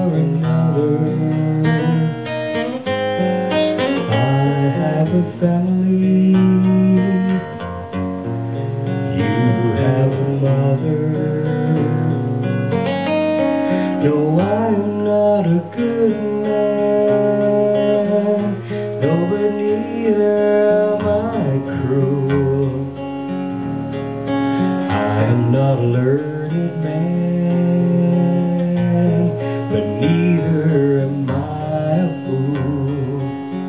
for another. I have a family, you have a mother. No, I'm not a good man, no, but neither am I cruel. I am not a learned man, but neither am I a fool.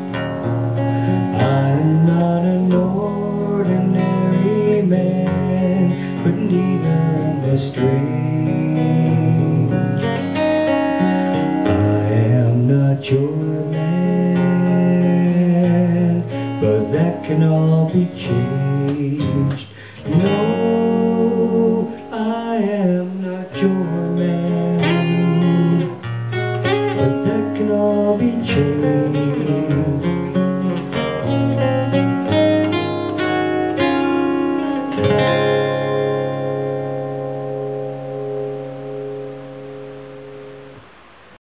I'm not an ordinary man, but neither am I strange. I am not your man, but that can all be changed.